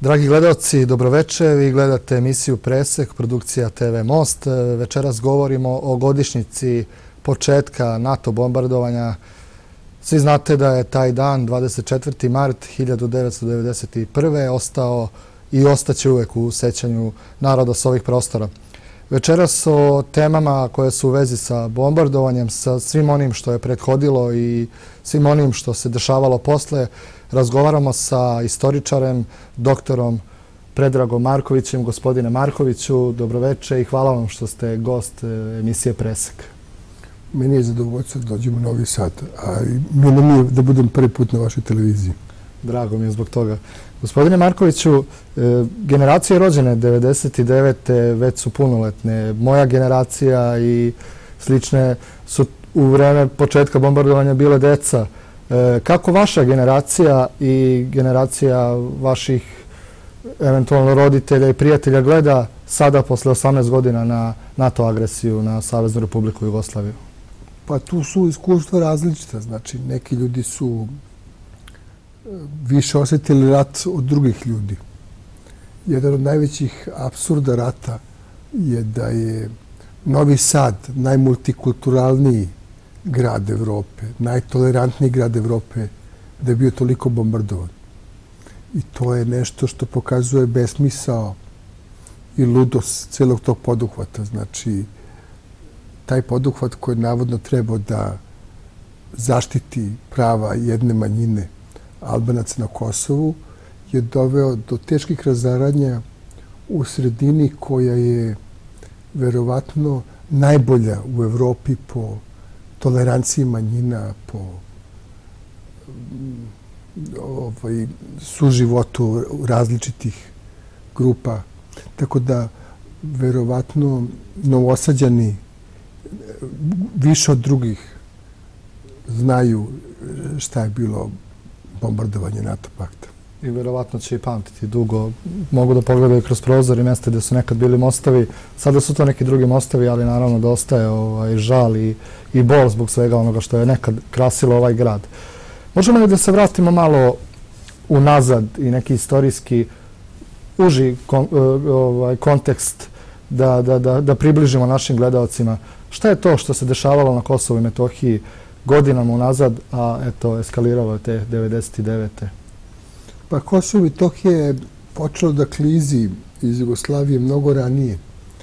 Dragi gledalci, dobroveče. Vi gledate emisiju Presek, produkcija TV Most. Večeras govorimo o godišnjici početka NATO bombardovanja. Svi znate da je taj dan, 24. mart 1991. ostao i ostaće uvek u sećanju naroda s ovih prostora. Večeras o temama koje su u vezi sa bombardovanjem, sa svim onim što je prethodilo i svim onim što se dešavalo posle, razgovaramo sa istoričarem, doktorom Predragom Markovićem. Gospodine Markoviću, dobroveče i hvala vam što ste gost emisije Presek. Meni je zadovoljstvo da dođemo u Novi Sad, a meni mi je da budem prvi put na vašoj televiziji. Drago mi je zbog toga. Gospodine Markoviću, generacije rođene 99. već su punoletne. Moja generacija i slične su u vreme početka bombardovanja bile deca. Kako vaša generacija i generacija vaših eventualno roditelja i prijatelja gleda sada posle 18 godina na NATO agresiju na Saveznu Republiku Jugoslaviju? Pa tu su iskustva različita. Znači, neki ljudi su više osjetili rat od drugih ljudi. Jedan od najvećih apsurda rata je da je Novi Sad najmultikulturalniji grad Evrope, najtolerantniji grad Evrope, da je bio toliko bombardovan. I to je nešto što pokazuje besmisao i ludost celog tog poduhvata. Znači, taj poduhvat koji navodno treba da zaštiti prava jedne manjine Albanaca na Kosovu je doveo do teških razaranja u sredini koja je verovatno najbolja u Evropi po toleranciji manjina, po suživotu različitih grupa. Tako da, verovatno, Novosađani više od drugih znaju šta je bilo bombardovanje NATO pakta. I verovatno će i pamtiti dugo. Mogu da pogledaju kroz prozor i mjesta gdje su nekad bili mostovi. Sada su to neki drugi mostovi, ali naravno da ostaje žal i bol zbog svega onoga što je nekad krasilo ovaj grad. Možemo li da se vratimo malo unazad i neki istorijski uži kontekst da približimo našim gledalcima? Šta je to što se dešavalo na Kosovu i Metohiji godinama unazad, a eto, eskaliralo je te 99. Pa Kosovo i Metohija je počelo da klizi iz Jugoslavije mnogo ranije.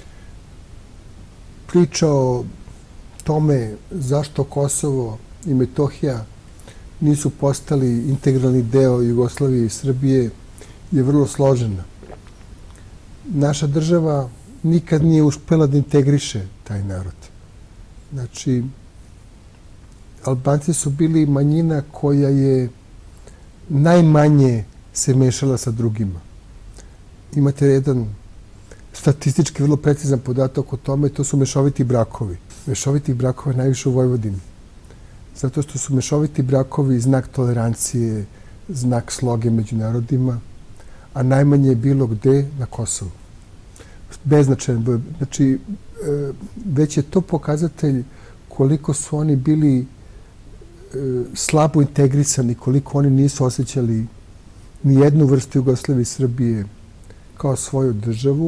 Priča o tome zašto Kosovo i Metohija nisu postali integralni deo Jugoslavije i Srbije je vrlo složena. Naša država nikad nije uspela da integriše taj narod. Znači, Albanci su bili manjina koja je najmanje se mešala sa drugima. Imate jedan statistički vrlo precizan podatak o tome, to su mešoviti brakovi. Mešoviti brakovi najviše u Vojvodini. Zato što su mešoviti brakovi znak tolerancije, znak sloge među narodima, a najmanje je bilo gde? Na Kosovu. Beznačajan broj. Znači, već je to pokazatelj koliko su oni bili slabo integrisani, koliko oni nisu osjećali ni jednu vrstu Jugoslavije i Srbije kao svoju državu.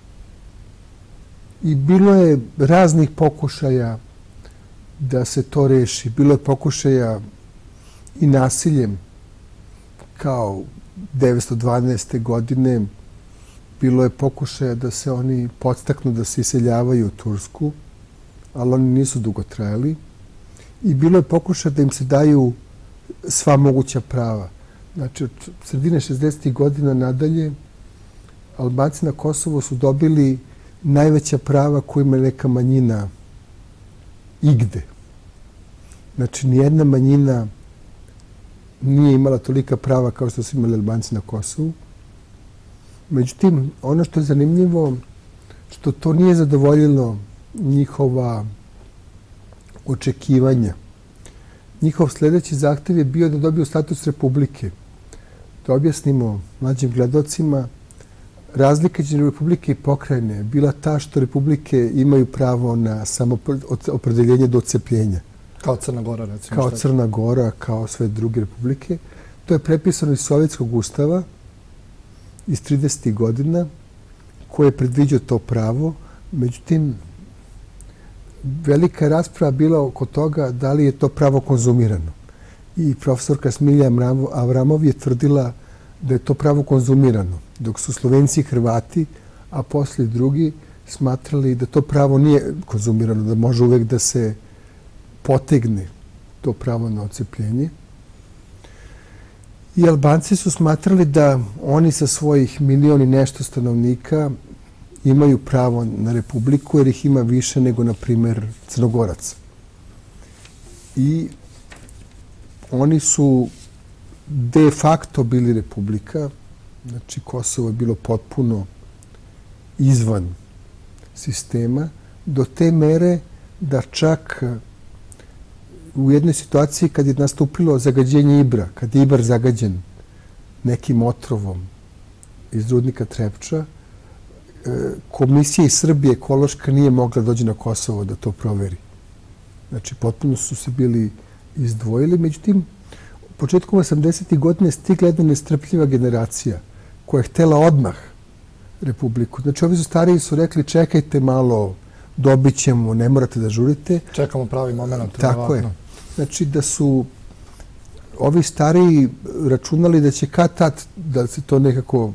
I bilo je raznih pokušaja da se to reši. Bilo je pokušaja i nasiljem, kao 1912. godine. Bilo je pokušaja da se oni podstaknu da se iseljavaju u Tursku, ali oni nisu dugo trajali. I bilo je pokušaj da im se daju sva moguća prava. Znači, od sredine 60. godina nadalje, Albanci na Kosovu su dobili najveća prava koje ima neka manjina igde. Znači, nijedna manjina nije imala tolika prava kao što su imali Albanci na Kosovu. Međutim, ono što je zanimljivo, što to nije zadovoljilo njihova očekivanja. Njihov sljedeći zahtev je bio da dobiju status republike. Da objasnimo mlađim gledalcima, razlika između republike i pokrajine je bila ta što republike imaju pravo na samoopredeljenje do odcepljenja. Kao Crna Gora, recimo. Kao Crna Gora, kao sve druge republike. To je prepisano iz Sovjetskog ustava iz 30. godina koji je predviđao to pravo. Međutim, velika je rasprava bila oko toga da li je to pravo konzumirano. I profesorka Smilja Avramov je tvrdila da je to pravo konzumirano, dok su Slovenci i Hrvati, a poslije drugi, smatrali da to pravo nije konzumirano, da može uvek da se potegne to pravo na odcepljenje. I Albanci su smatrali da oni sa svojih 1,000,000 i nešto stanovnika imaju pravo na republiku, jer ih ima više nego, na primjer, Crnogoraca. I oni su de facto bili republika, znači Kosovo je bilo potpuno izvan sistema, do te mere da čak u jednoj situaciji kad je nastupilo zagađenje Ibra, kad je Ibar zagađen nekim otrovom iz rudnika Trepča, komisija iz Srbije ekološka nije mogla doći na Kosovo da to proveri. Znači, potpuno su se bili izdvojili. Međutim, početkom 80. godine stigla jedna nestrpljiva generacija koja je htela odmah republiku. Znači, ovi su stariji su rekli čekajte malo, dobit ćemo, ne morate da žurite. Čekamo pravi moment. Tako je. Znači, da su ovi stariji računali da će kad tad da se to nekako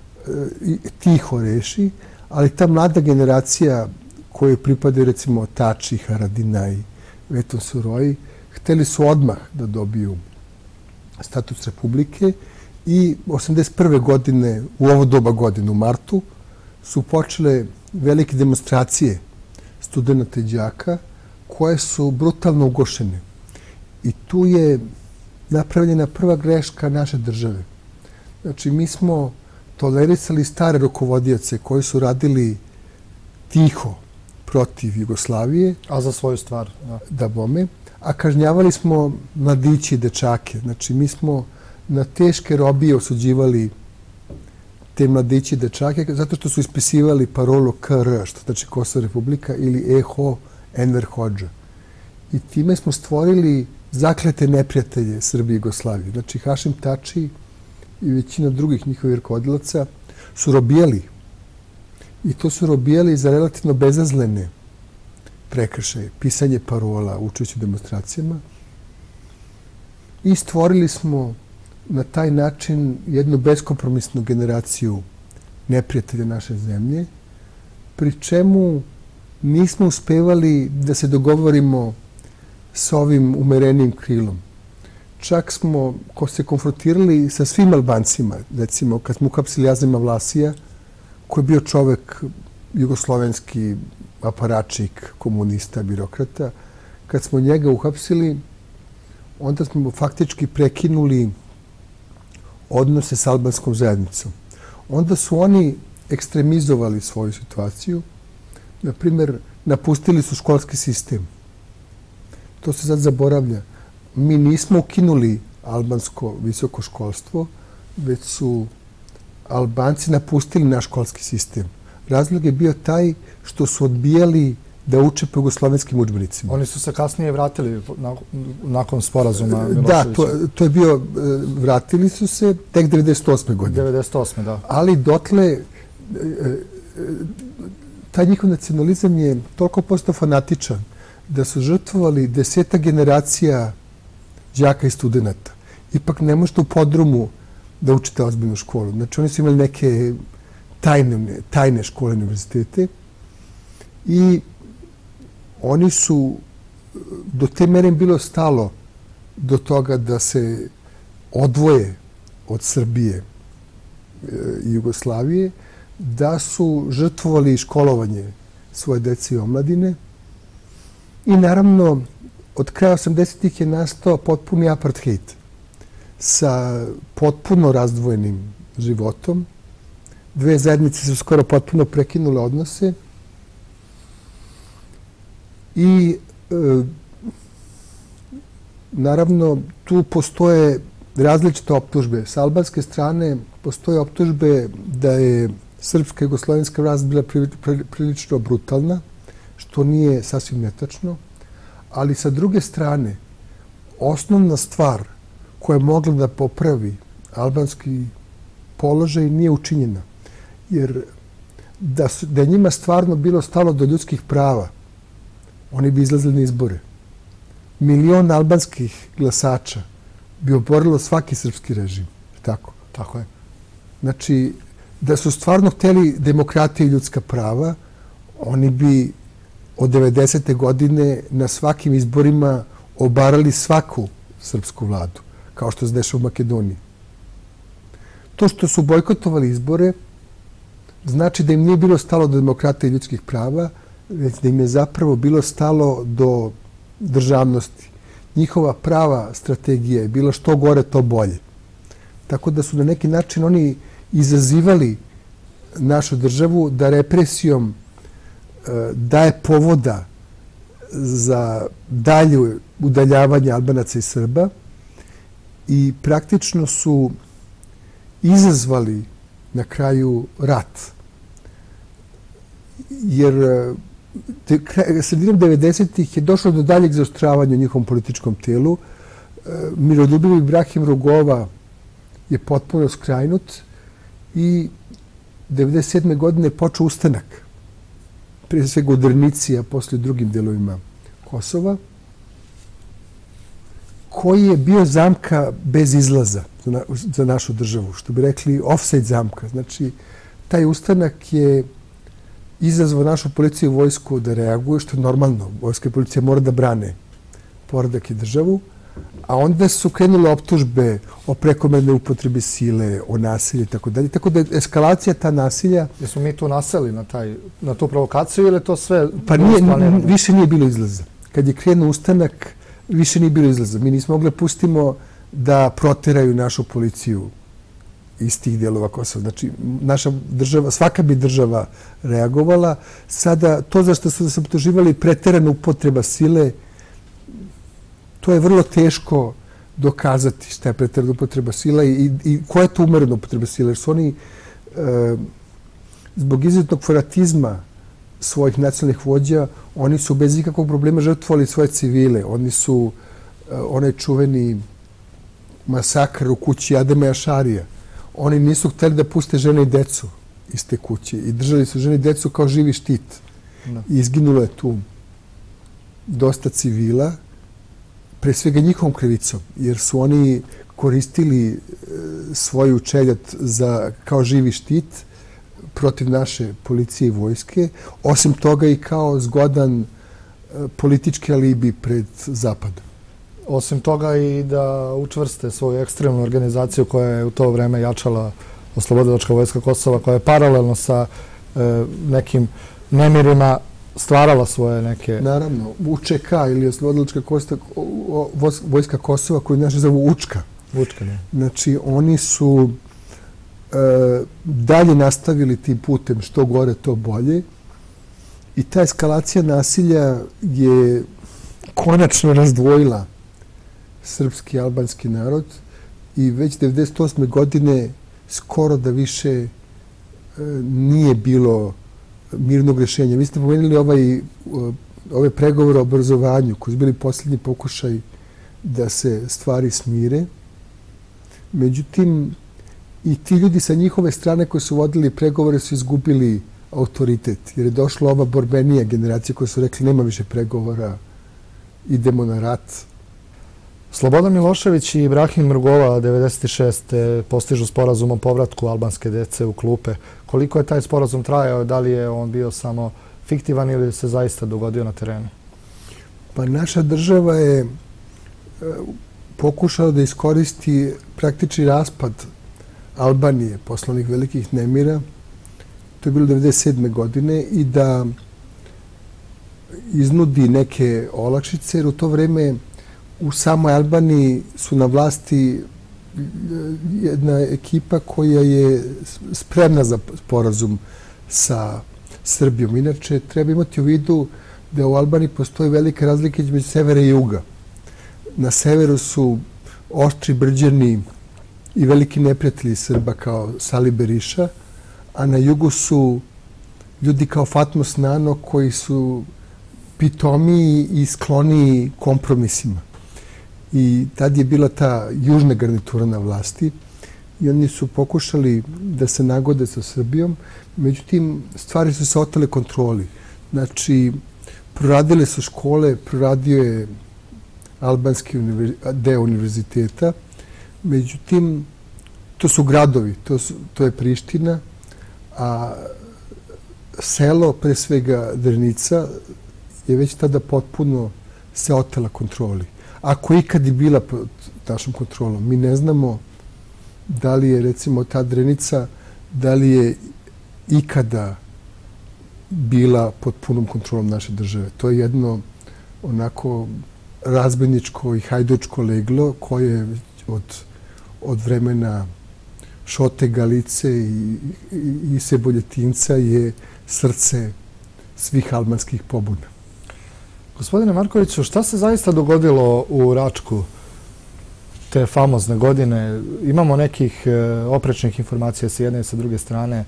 tiho reši, ali ta mlada generacija kojoj pripadaju recimo Tači, Haradinaj, Veton Suroji, hteli su odmah da dobiju status republike i 81. godine, u ovo doba godine, u martu, su počele velike demonstracije studenta i đaka koje su brutalno ugošene. I tu je napravljena prva greška naše države. Znači, mi smo tolerisali stare rukovodioce koji su radili tiho protiv Jugoslavije. A za svoju stvar. Da bome. A kažnjavali smo mladići i dečake. Znači, mi smo na teške robije osuđivali te mladići i dečake zato što su ispisivali parolu KR, što znači Kosovo republika, ili EHO, Enver Hodža. I time smo stvorili zaklete neprijatelje Srbije i Jugoslavije. Znači, Hašim Tači i većina drugih njihovih rukovodilaca su robijali. I to su robijali za relativno bezazlene prekršaje, pisanje parola, učešće u demonstracijama. I stvorili smo na taj način jednu beskompromisnu generaciju neprijatelja naše zemlje, pri čemu nismo uspevali da se dogovorimo sa ovim umerenim krilom. Čak smo se konfrontirali sa svim Albancima, recimo kad smo uhapsili Azema Vlasija, koji je bio čovek jugoslovenski aparačik, komunista, birokrata. Kad smo njega uhapsili, onda smo faktički prekinuli odnose s albanskom zajednicom. Onda su oni ekstremizovali svoju situaciju. Naprimjer, napustili su školski sistem. To se sad zaboravlja. Mi nismo ukinuli albansko visoko školstvo, već su Albanci napustili naš školski sistem. Razlog je bio taj što su odbijali da uče po jugoslovenskim udžbenicima. Oni su se kasnije vratili nakon sporazuma Miloševića. Da, to je bio, vratili su se tek 98. godine. 98. da. Ali dotle, taj njihov nacionalizam je toliko postao fanatičan da su žrtvovali 10 generacija đaka i studenta. Ipak ne možete u podrumu da učite ozbiljnu školu. Znači, oni su imali neke tajne škole, univerzitete i oni su, do te mere bilo stalo do toga da se odvoje od Srbije i Jugoslavije, da su žrtvovali školovanje svoje dece i omladine. I naravno, od kraja 80-ih je nastao potpuni apartheid sa potpuno razdvojenim životom. Dve zajednice su skoro potpuno prekinule odnose. I naravno, tu postoje različite optužbe. Sa albanske strane postoje optužbe da je srpska i jugoslovenska vlast bila prilično brutalna, što nije sasvim netačno. Ali sa druge strane, osnovna stvar koja je mogla da popravi albanski položaj nije učinjena. Jer da je njima stvarno bilo stalo do ljudskih prava, oni bi izlazili na izbore. Milion albanskih glasača bi oborilo svaki srpski režim. Tako? Tako je. Znači, da su stvarno hteli demokratiju i ljudska prava, oni bi od 90. godine na svakim izborima obarali svaku srpsku vladu, kao što se dešava u Makedoniji. To što su bojkotovali izbore, znači da im nije bilo stalo do demokratije i ljudskih prava, već da im je zapravo bilo stalo do državnosti. Njihova prava strategija je bila što gore, to bolje. Tako da su na neki način oni izazivali našu državu da represijom daje povoda za dalje udaljavanje Albanaca i Srba i praktično su izazvali na kraju rat. Jer sredinom 90-ih je došlo do daljeg zaostravanja u njihovom političkom tijelu. Miroljubiv Ibrahim Rugova je potpuno skrajnut i 1997. godine je počeo ustanak. Prije svega u Drnici, a poslije u drugim delovima Kosova, koji je bio zamka bez izlaza za našu državu, što bi rekli offside zamka. Znači, taj ustanak je izazvao našu policiju i vojsku da reaguje, što je normalno. Vojska i policija mora da brane poredak i državu, a onda su krenule optužbe o prekomernoj upotrebi sile, o nasilju i tako dalje. Tako da je eskalacija ta nasilja... Jesmo mi tu naseli na tu provokaciju ili to sve... Pa više nije bilo izlaza. Kad je krenuo ustanak, više nije bilo izlaza. Mi nismo mogli pustimo da proteraju našu policiju iz tih dijelova Kosova. Znači, naša država, svaka bi država reagovala. Sada, to za što su se optuživali preterana upotreba sile, to je vrlo teško dokazati šta je preterana upotreba sila i koja je to umerena upotreba sila. Jer su oni zbog izuzetnog fanatizma svojih nacionalnih vođa, oni su bez ikakvog problema žrtvovali svoje civile. Oni su onaj čuveni masakr u kući Adema Jašarija. Oni nisu htjeli da puste žene i decu iz te kuće i držali su žene i decu kao živi štit. I izginulo je tu dosta civila, pre svega njihovom krivicom, jer su oni koristili svoju čeljat kao živi štit protiv naše policije i vojske, osim toga i kao zgodan politički alibi pred Zapadom. Osim toga i da učvrste svoju ekstremnu organizaciju koja je u to vreme jačala Oslobodilačka vojska Kosova, koja je paralelno sa nekim nemirima stvarala svoje neke... Naravno, UČK ili Oslobodilačka vojska Kosova, koju naši zovu UČKA. UČKA, ne. Znači, oni su dalje nastavili tim putem što gore, to bolje. I ta eskalacija nasilja je konačno razdvojila srpski i albanski narod i već 1998. godine skoro da više nije bilo mirnog rješenja. Vi ste pomenuli ove pregovore o obrazovanju koji su bili posljednji pokušaj da se stvari smire. Međutim, i ti ljudi sa njihove strane koji su vodili pregovore su izgubili autoritet, jer je došla ova borbenija generacija koji su rekli nema više pregovora, idemo na rat. Slobodan Milošević i Ibrahim Rugova 1996. postižu sporazum o povratku albanske dece u klupe. Koliko je taj sporazum trajao? Da li je on bio samo fiktivan ili se zaista dogodio na terenu? Pa naša država je pokušala da iskoristi praktični raspad Albanije posle onih velikih nemira. To je bilo 1997. godine i da iznudi neke olakšice, jer u to vreme u samoj Albaniji su na vlasti jedna ekipa koja je spremna za sporazum sa Srbijom. Inače, treba imati u vidu da u Albaniji postoji velika razlika između severa i juga. Na severu su oštri Brđani i veliki neprijatelji Srba kao Sali Beriša, a na jugu su ljudi kao Fatmos Nano koji su pitomiji i skloniji kompromisima. I tad je bila ta južna garnitura na vlasti. i oni su pokušali da se nagode sa Srbijom. Međutim, stvari su se otele kontroli. Znači, proradile su škole, proradio je albanski deo univerziteta. Međutim, to su gradovi, to je Priština, a selo, pre svega Drnica, je već tada potpuno se otela kontroli. Ako je ikad i bila pod našom kontrolom, mi ne znamo da li je, recimo, ta Drenica, da li je ikada bila pod punom kontrolom naše države. To je jedno onako razbojničko i hajdučko leglo koje od vremena Šote, Galice i Seboljetinca je srce svih albanskih pobuna. Gospodine Markoviću, šta se zaista dogodilo u Račku te famozne godine? Imamo nekih oprečnih informacija sa jedne i sa druge strane.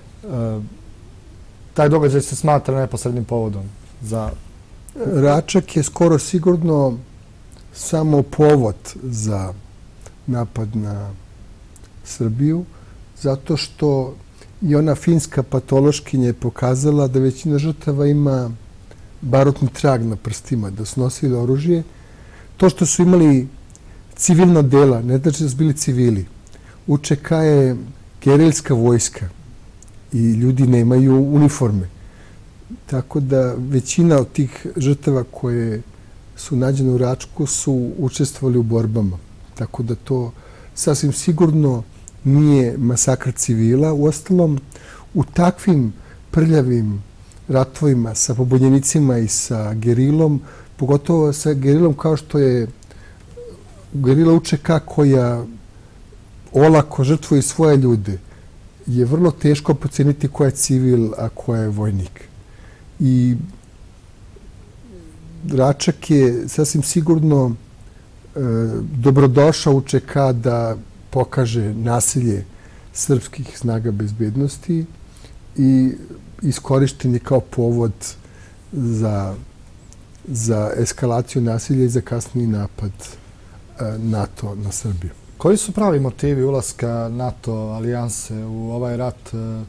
Taj događaj se smatra neposrednim povodom za... Račak je skoro sigurno samo povod za napad na Srbiju, zato što i ona finska patološkinja je pokazala da većina žrtava ima barutni trag na prstima, da su nosili oružje. To što su imali civilno dela, ne znači da su bili civili. UČK je gerilska vojska i ljudi nemaju uniforme. Tako da većina od tih žrtava koje su nađene u Račku su učestvovali u borbama. Tako da to sasvim sigurno nije masakr civila. Uostalom, u takvim prljavim ratovima sa pobunjenicima i sa gerilom, pogotovo sa gerilom kao što je gerila UČK koja olako žrtvuje svoje ljude, je vrlo teško proceniti ko je civil, a ko je vojnik. I Račak je sasvim sigurno dobrodošao UČK da pokaže nasilje srpskih snaga bezbednosti i iskorišten je kao povod za eskalaciju nasilja i za kasniji napad NATO na Srbiju. Koji su pravi motivi ulaska NATO alijanse u ovaj rat?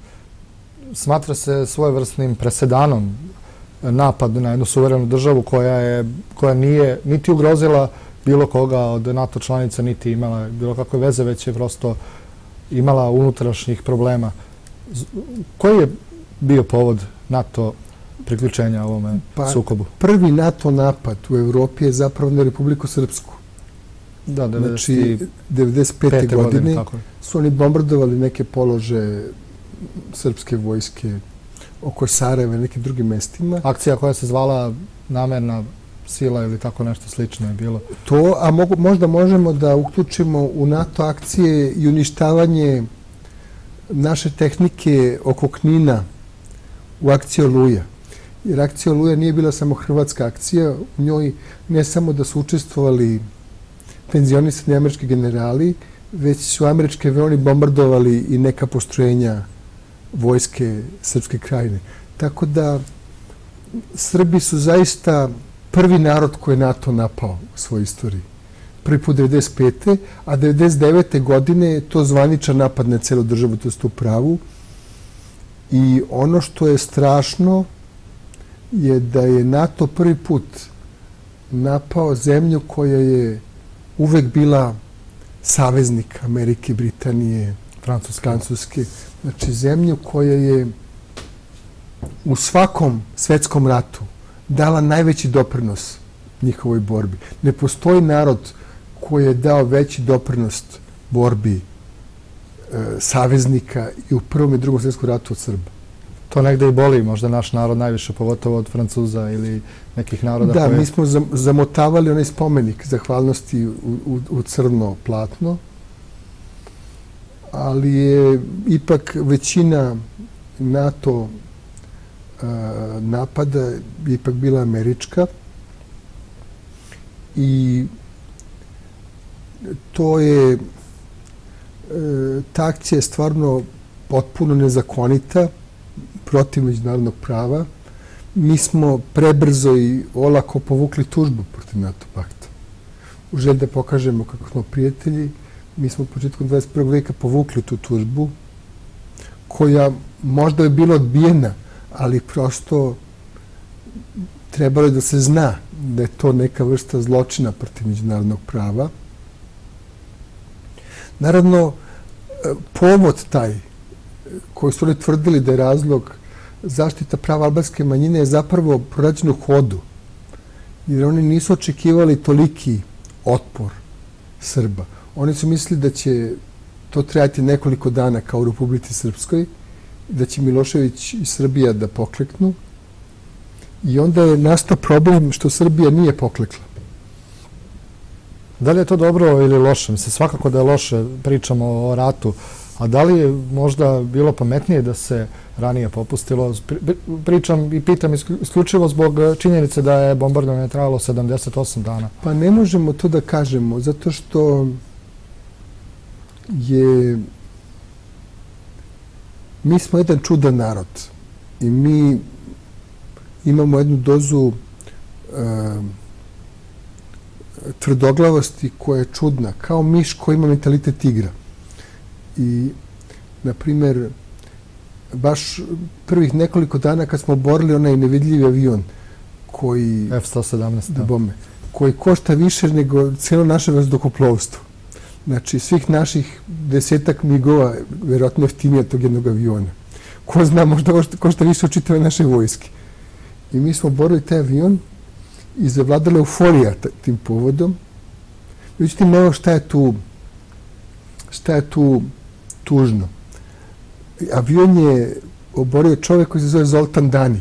Smatra se svojevrsnim presedanom napad na jednu suverenu državu koja nije niti ugrozila bilo koga od NATO članica, niti imala bilo kakve veze, već je prosto imala unutrašnjih problema. Koji je bio povod NATO priključenja ovome sukobu? Prvi NATO napad u Evropi je zapravo na Republiku Srpsku. Da, znači, 1995. godine su oni bombardovali neke polože srpske vojske oko Sarajeva i nekim drugim mestima. Akcija koja se zvala namerna sila ili tako nešto slično je bilo. To, a možda možemo da uključimo u NATO akcije i uništavanje naše tehnike oko Knina u akciji Oluja. Jer akcija Oluja nije bila samo hrvatska akcija, u njoj ne samo da su učestvovali penzionisani američki generali, već su američki avioni bombardovali i neka postrojenja vojske Srpske krajine. Tako da Srbi su zaista prvi narod koji je NATO napao u svojoj istoriji. Prvi put 1995. a 1999. godine je to zvaničan napad na celu državu, to ste u pravu. I ono što je strašno je da je NATO prvi put napao zemlju koja je uvek bila saveznik Amerike, Britanije, Francuske. Znači zemlju koja je u svakom svetskom ratu dala najveći doprinos njihovoj borbi. Ne postoji narod koji je dao veći doprinos borbi saveznika i u Prvom i Drugom svjetskom ratu od Srba. To negde i boli možda naš narod najviše, pogotovo od Francuza ili nekih naroda koje... Da, mi smo zamotavali onaj spomenik zahvalnosti u crno platno, ali je ipak većina NATO napada ipak bila američka i to je ta akcija je stvarno potpuno nezakonita, protiv međunarodnog prava. Mi smo prebrzo i olako povukli tužbu protiv NATO pakta. U želji da pokažemo kako smo prijatelji, Mi smo početkom 21. veka povukli tu tužbu, koja možda je bila odbijena, ali prosto trebalo je da se zna da je to neka vrsta zločina protiv međunarodnog prava. Naravno, povod taj koji su oni tvrdili da je razlog zaštita prava albanske manjine je zapravo prorađen u hodu, jer oni nisu očekivali toliki otpor Srba. Oni su mislili da će to trajati nekoliko dana kao u Republici Srpskoj, da će Milošević i Srbija da pokleknu, i onda je nastao problem što Srbija nije poklekla. Da li je to dobro ili loše? Mislim, svakako da je loše, pričamo o ratu, a da li je možda bilo pametnije da se ranije popustilo? Pričam i pitam isključivo zbog činjenice da je bombardovanje trajalo 78 dana. Pa ne možemo to da kažemo, zato što mi smo jedan čudan narod i mi imamo jednu dozu tvrdoglavosti koja je čudna, kao miš koji ima mentalitet tigra. I, na primjer, baš prvih nekoliko dana kad smo borili onaj nevidljivi avion koji... F-117. Koji košta više nego cijelo naše vazduhoplovstvo. Znači, svih naših 10 migova vjerojatno jeftinije od tog jednog aviona. Ko zna, možda košta više od čitave naše vojske. I mi smo borili taj avion i zavladala euforija tim povodom. Međutim, evo šta je tu tužno. Avion je oborio čovjek koji se zove Zoltan Dani.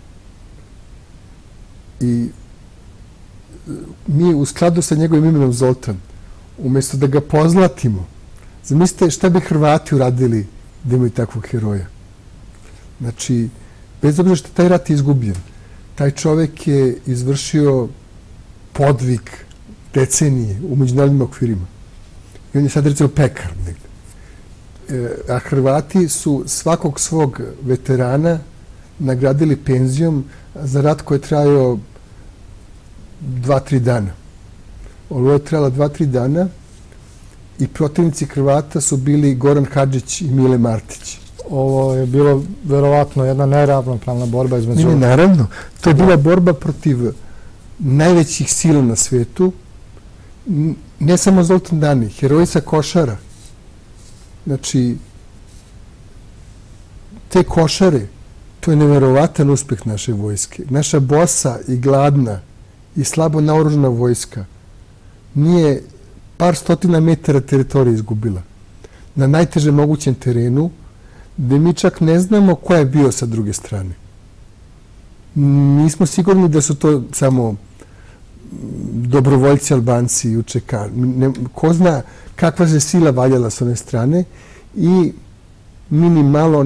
I mi u skladu sa njegovim imenom Zoltan, umjesto da ga pozlatimo, zamislite šta bi Hrvati uradili da imaju takvog heroja. Znači, bez obzira što taj rat je izgubljen, taj čovjek je izvršio podvig decenije u međunarodnim okvirima. I on je sad recimo pekar negde. A Hrvati su svakog svog veterana nagradili penzijom za rat koji je trajao 2-3 dana. Oluja je trajala 2-3 dana i protivnici Hrvata su bili Goran Hadžić i Mile Martić. Ovo je bilo verovatno jedna neravnopravna borba između... Ne, naravno. To je bila borba protiv najvećih sila na svetu. Ne samo Zoltan Dani, heroji sa Košara. Znači, te Košare, to je neverovatan uspeh naše vojske. Naša bosa i gladna i slabo naoružana vojska nije par stotina metara teritorije izgubila. Na najtežem mogućem terenu, gde mi čak ne znamo ko je bio sa druge strane. Nismo sigurni da su to samo dobrovoljci Albanci i UČK. Ko zna kakva se sila valjala s one strane i mi ni malo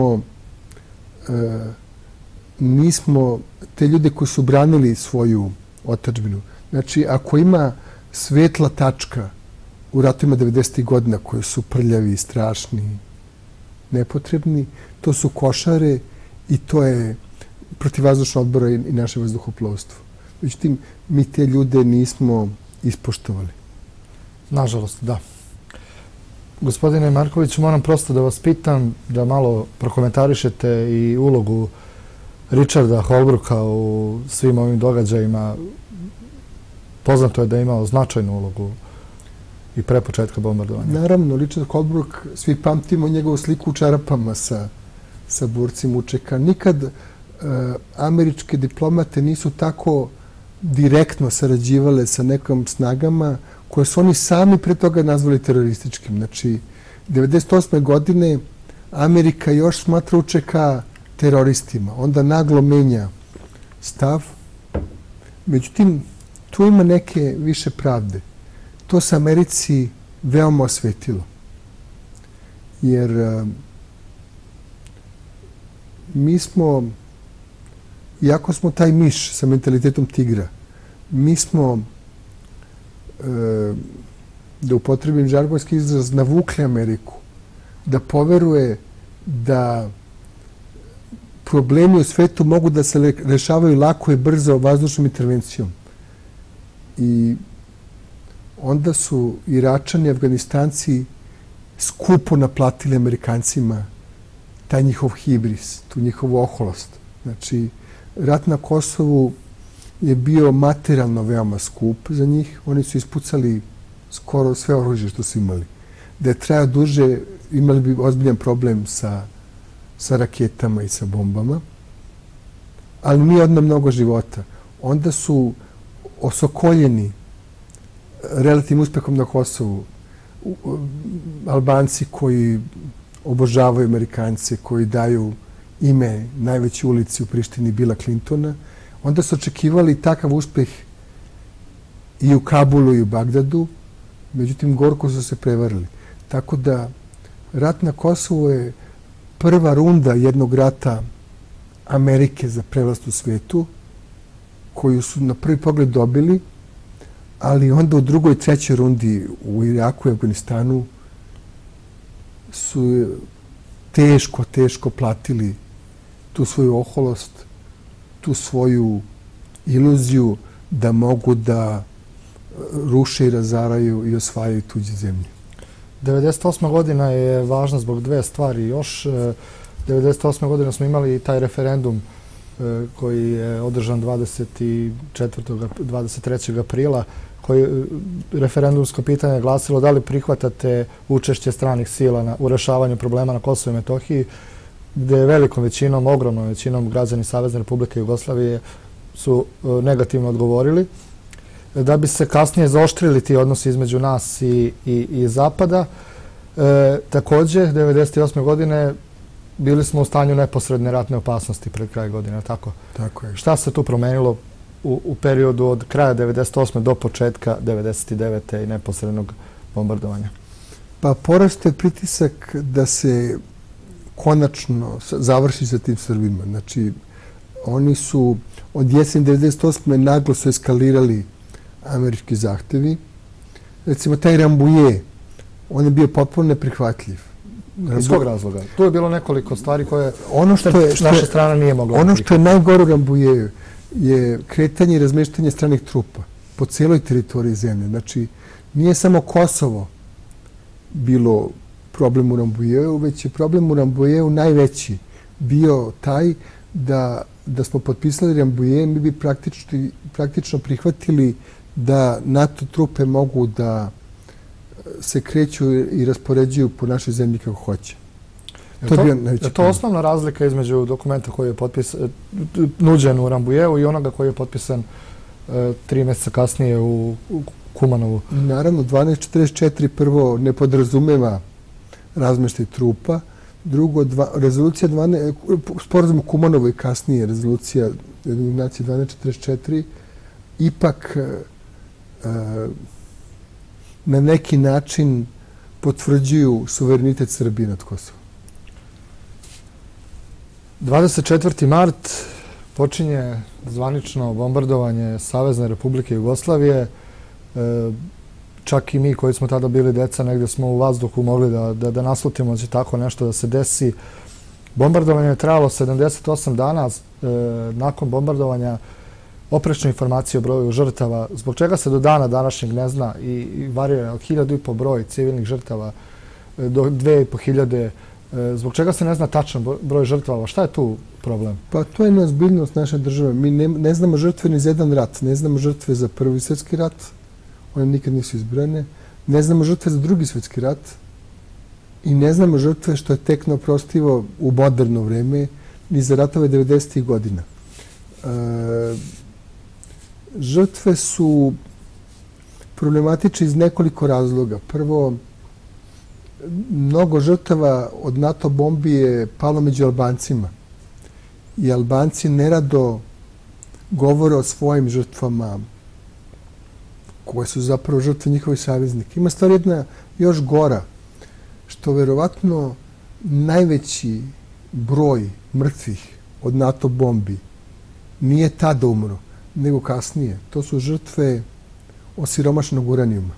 nismo te ljude koji su branili svoju otadžbinu. Znači, ako ima svetla tačka u ratovima 90. godina koji su prljavi, strašni, nepotrebni, to su Košare i to je protivvazdušna odbrana i naše vazduhoplovstvo. Međutim, mi te ljude nismo ispoštovali. Nažalost, da. Gospodine Markoviću, moram prosto da vas pitam da malo prokomentarišete i ulogu Richarda Holbrooka u svim ovim događajima. Poznato je da je imao značajnu ulogu i pre početka bombardovanja. Naravno, Richard Holbrooke, svi pamtimo njegovu sliku u čarapama sa borcima UČK. Nikad američke diplomate nisu tako direktno sarađivale sa nekom snagama koje su oni sami pre toga nazvali terorističkim. Znači, 1998. godine Amerika još smatra UČK teroristima. Onda naglo menja stav. Međutim, tu ima neke više pravde. To se Americi veoma osvetilo. Jer mi smo, iako smo taj miš sa mentalitetom tigra, mi smo, da upotrebim žargonski izraz, navukli Ameriku da poveruje da problemi u svetu mogu da se rešavaju lako i brzo vazdušnom intervencijom. I onda su Iračani i Afganistanci skupo naplatili Amerikancima taj njihov hibris, tu njihovu oholost. Znači, rat na Kosovu je bio materijalno veoma skup za njih. Oni su ispucali skoro sve oružje što su imali. Da je trajao duže, imali bi ozbiljan problem sa raketama i sa bombama. Ali nije odno mnogo života. Onda su osokoljeni relativnim uspehom na Kosovu Albanci koji obožavaju Amerikance, koji daju ime najveće ulici u Prištini Billa Clintona. Onda su očekivali takav uspeh i u Kabulu i u Bagdadu, međutim gorko su se prevarili. Tako da rat na Kosovu je prva runda jednog rata Amerike za prevlast u svetu, koju su na prvi pogled dobili, ali onda u drugoj i trećoj rundi u Iraku i Afganistanu su teško platili tu svoju oholost, tu svoju iluziju da mogu da ruše i razaraju i osvajaju tuđe zemlje. 98. godina je važna zbog dve stvari. Još 98. godine smo imali taj referendum koji je održan 23. aprila, koji referendumsko pitanje je glasilo da li prihvatate učešće stranih sila u rešavanju problema na Kosovu i Metohiji, gde je velikom većinom, ogromnom većinom građani Savezne Republike Jugoslavije su negativno odgovorili. Da bi se kasnije zaoštrili ti odnosi između nas i Zapada, također, 1998. godine bili smo u stanju neposredne ratne opasnosti pred kraj godine, tako? Tako je. Šta se tu promenilo u periodu od kraja 1998. do početka 1999. i neposrednog bombardovanja? Pa porasto je pritisak da se konačno završi sa tim Srbima. Znači, oni su od jeseni 1998. naglo su eskalirali američki zahtevi. Recimo, taj Rambuje, on je bio potpuno neprihvatljiv. Iz kog razloga? Tu je bilo nekoliko stvari koje naša strana nije mogla prihvatiti. Ono što je najgore u Rambujeju je kretanje i razmeštanje stranih trupa po cijeloj teritoriji zemlje. Znači, nije samo Kosovo bilo problem u Rambujevu, već je problem u Rambujevu najveći bio taj da smo potpisali Rambuje, mi bi praktično prihvatili da NATO trupe mogu da se kreću i raspoređuju po našoj zemlji kako hoće. Je to osnovna razlika između dokumenta koji je nuđen u Rambujevu i onoga koji je potpisan 3 mjeseca kasnije u Kumanovu? Naravno, 1244 prvo ne podrazumeva razmeštaj trupa. Drugo, sporazum u Kumanovu i kasnije rezolucija 1244 ipak na neki način potvrđuju suverenitet Srbije nad Kosovom. 24. mart počinje zvanično bombardovanje Savezne Republike Jugoslavije. Čak i mi koji smo tada bili deca, negdje smo u vazduhu mogli da naslutimo da će tako nešto da se desi. Bombardovanje je trajalo 78 dana. Nakon bombardovanja oprečne informacije o broju žrtava, zbog čega se do dana današnjeg ne zna i varira od 1.500 broj civilnih žrtava do 2.500. Zbog čega se ne zna tačan broj žrtava? Šta je tu problem? Pa to je neozbiljnost naše države. Mi ne znamo žrtve ni za jedan rat. Ne znamo žrtve za Prvi svjetski rat. One nikad nisu izbrojene. Ne znamo žrtve za Drugi svjetski rat. I ne znamo žrtve, što je tek neoprostivo u moderno vreme, ni za ratove 90. godina. Žrtve su problematične iz nekoliko razloga. Prvo, mnogo žrtava od NATO bombi je palo među Albancima. I Albanci nerado govore o svojim žrtvama koje su zapravo žrtve njihovih saveznika. Ima stvar jedna još gora, što verovatno najveći broj mrtvih od NATO bombi nije tada umro, nego kasnije. To su žrtve osiromašenog uranijuma.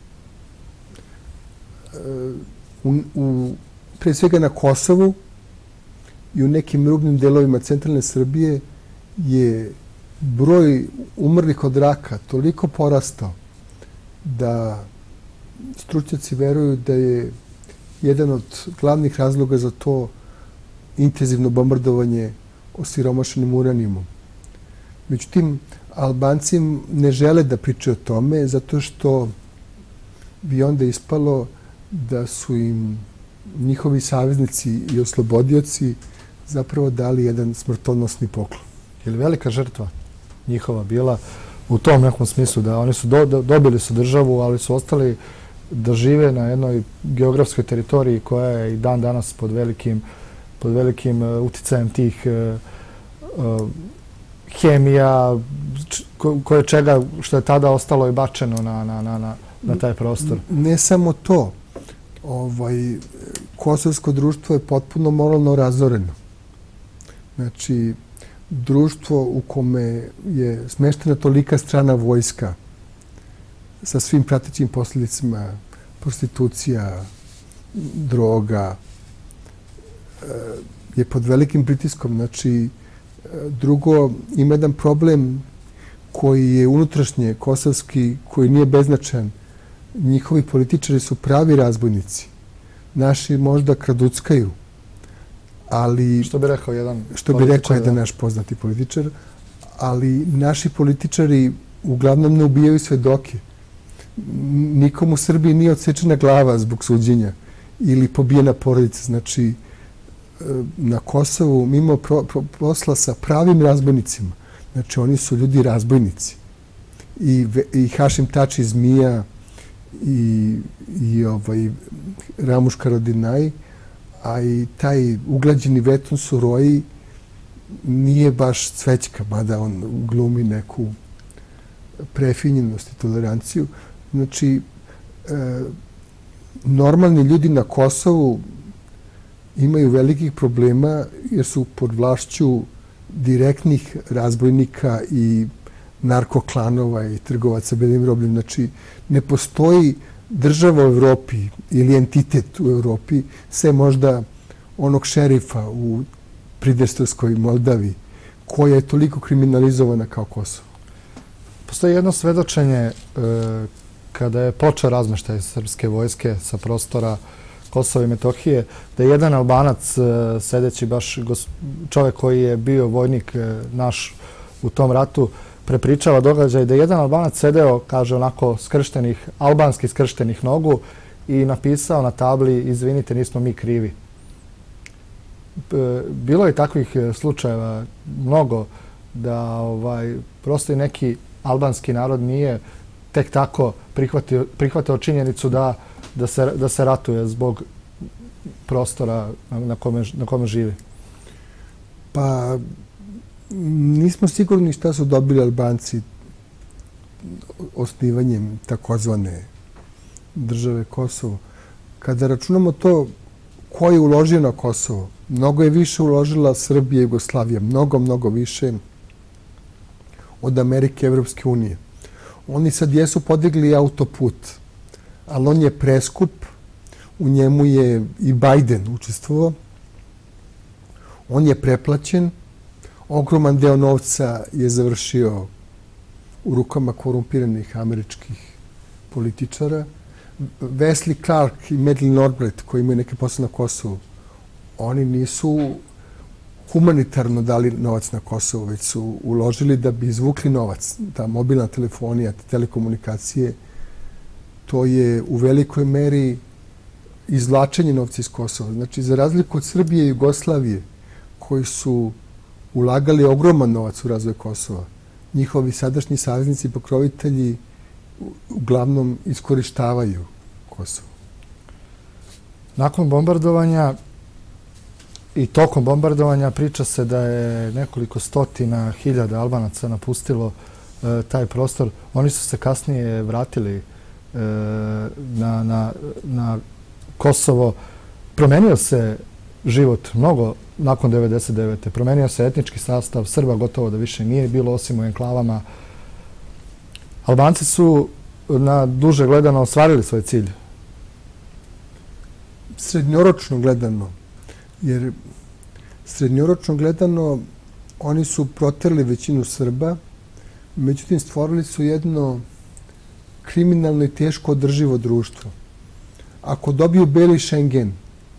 Pre svega na Kosovu i u nekim rubnim delovima centralne Srbije je broj umrlih od raka toliko porastao da stručnjaci veruju da je jedan od glavnih razloga za to intenzivno bombardovanje osiromašenim uranijumom. Međutim, Albanci ne žele da pričaju o tome zato što bi onda ispalo da su im njihovi saveznici i oslobodioci zapravo dali jedan smrtonosni poklon. Je li velika žrtva njihova bila u tom nekom smislu da oni su dobili su državu, ali su ostali da žive na jednoj geografskoj teritoriji koja je i dan danas pod velikim uticajem tih hemija, koje čega što je tada ostalo i bačeno na taj prostor. Ne samo to. Kosovsko društvo je potpuno moralno razoreno. Znači, društvo u kome je smeštena tolika strana vojska sa svim pratećim posljedicama, prostitucija, droga, je pod velikim pritiskom. Znači, drugo, ima jedan problem koji je unutrašnje, kosovski, koji nije beznačajan. Njihovi političari su pravi razbojnici. Naši možda kraduckaju, ali... Što bi rekao jedan naš poznati političar, ali naši političari uglavnom ne ubijaju svedoke. Nikom u Srbiji nije odsečena glava zbog suđenja ili pobijena porodica. Znači, na Kosovu mi imamo posla sa pravim razbojnicima. Znači, oni su ljudi razbojnici. I Hašim Tači Zmija i Ramuš Haradinaj, a i taj uglađeni Vetun Suroji nije baš cvećka, mada on glumi neku prefinjenost i toleranciju. Znači, normalni ljudi na Kosovu imaju velikih problema jer su pod vlašću direktnih razbojnika i narkoklanova i trgovaca belim robljem. Znači, ne postoji država u Evropi ili entitet u Evropi, sve možda onog šerifa u Pridestovskoj Moldavi, koja je toliko kriminalizovana kao Kosovo. Postoji jedno svedočenje kada je počeo razmeštaj srpske vojske sa prostora Kosova i Metohije, da je jedan Albanac, sedeći baš čovjek koji je bio vojnik naš u tom ratu, prepričava događaj da je jedan Albanac sedeo, kaže onako, albanski skrštenih nogu i napisao na tabli: izvinite, nismo mi krivi. Bilo je takvih slučajeva mnogo da prosto i neki albanski narod nije tek tako prihvatio činjenicu da se ratuje zbog prostora na kome živi. Pa nismo sigurni šta su dobili Albanci osnivanjem takozvane države Kosovo. Kada računamo to ko je uložio na Kosovo, mnogo je više uložila Srbija i Jugoslavija. Mnogo više od Amerike i Evropske unije. Oni sad jesu podigli autoput, ali on je preskup. U njemu je i Biden učestvovao. On je preplaćen. Ogroman deo novca je završio u rukama korumpiranih američkih političara. Wesley Clark i Madeleine Albright, koji imaju neke posle na Kosovu, oni nisu humanitarno dali novac na Kosovo, već su uložili da bi izvukli novac. Ta mobilna telefonija, te telekomunikacije, to je u velikoj meri izvlačenje novca iz Kosova. Znači, za razliku od Srbije i Jugoslavije, koji su ulagali ogroman novac u razvoj Kosova, njihovi sadašnji saveznici i pokrovitelji uglavnom iskorištavaju Kosovo. Nakon bombardovanja i tokom bombardovanja priča se da je nekoliko stotina hiljada Albanaca napustilo taj prostor. Oni su se kasnije vratili na Kosovo. Promenio se život mnogo nakon 1999. Promenio se etnički sastav. Srba gotovo da više nije bilo, osim u enklavama. Albanci su na duže gledano ostvarili svoj cilj. Srednjoročno gledano. Jer srednjoročno gledano oni su proterali većinu Srba, međutim stvorili su jedno kriminalno i teško održivo društvo. Ako dobiju beli Schengen,